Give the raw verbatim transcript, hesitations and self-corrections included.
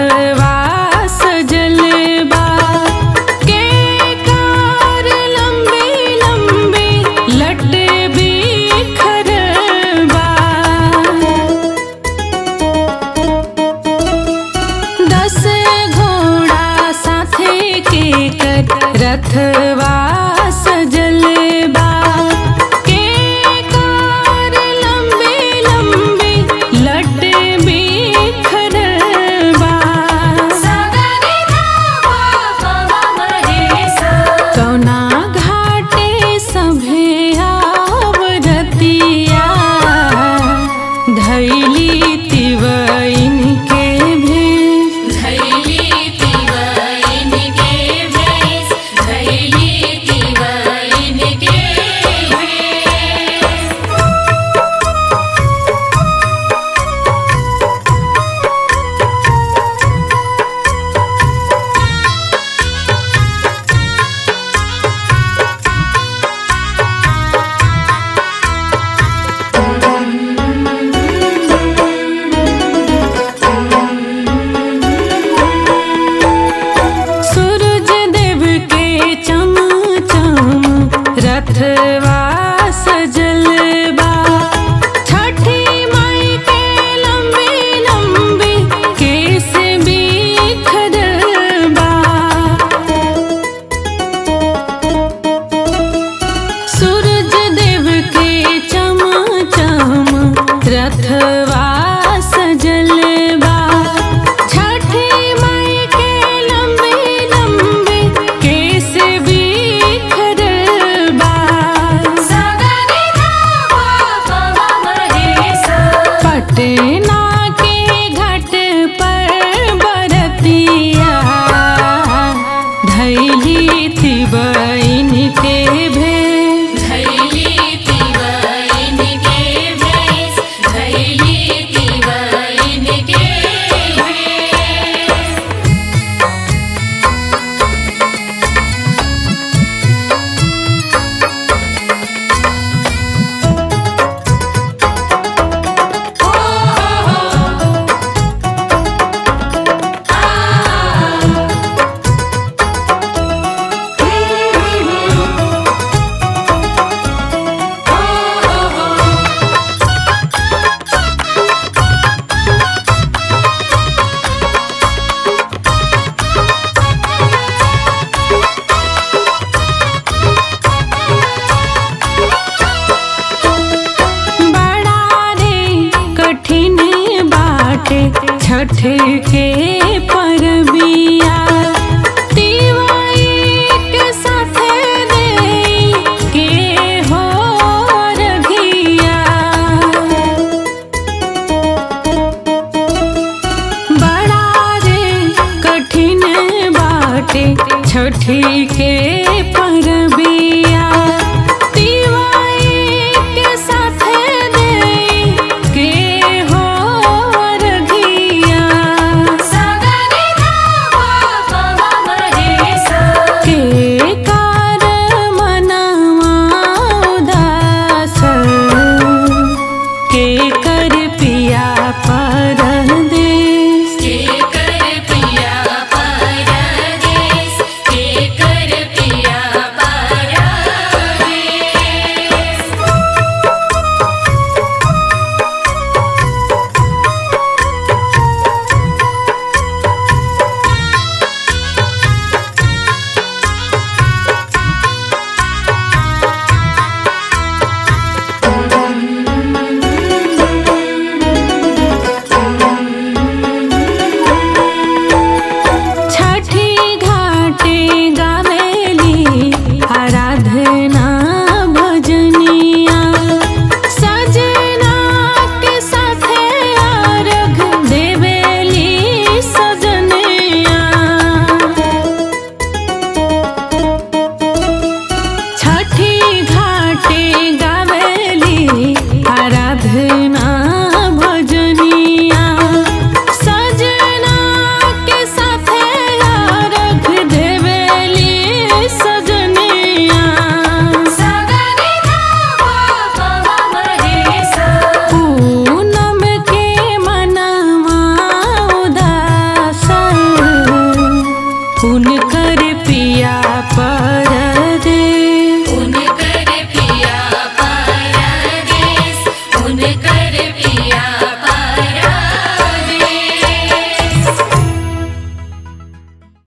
रथवा सजल बा के कार लंबी लंबी लट बिखर बा। दस घोड़ा साथे के कर रथवा सजल बा के कार लंबी लंबी लट बिखर बा। कौना घाटे सभे आवरतिया धैली तिवैन के भेष। धैली तिवैन के भेष, धैली तिवैन के भेष। सूरज देव के चम चम रथवा सजल बा छठी माई के लंबी लंबी केस बिखर बा। सूरज देव के चम चम रथवा सजल बा छठी माई के लंबी लंबी केस बिखर बा। पटना के घाट पर बरतिया धैली तिवैन के भेष। धैली तिवैन के भेष, धैली तिवैन के भेष। बड़ा रे कठिन बाटे छठ के परबिया तिवई के साथे देई के हो रघिया। बड़ा रे कठिन बाटे छठी के परबिया तिवई के साथे देई के हो रघिया। के कार मनवा उदास के कर पिया परदेस। के कर पिया परदेस, के कर पिया परदेस। कर पिया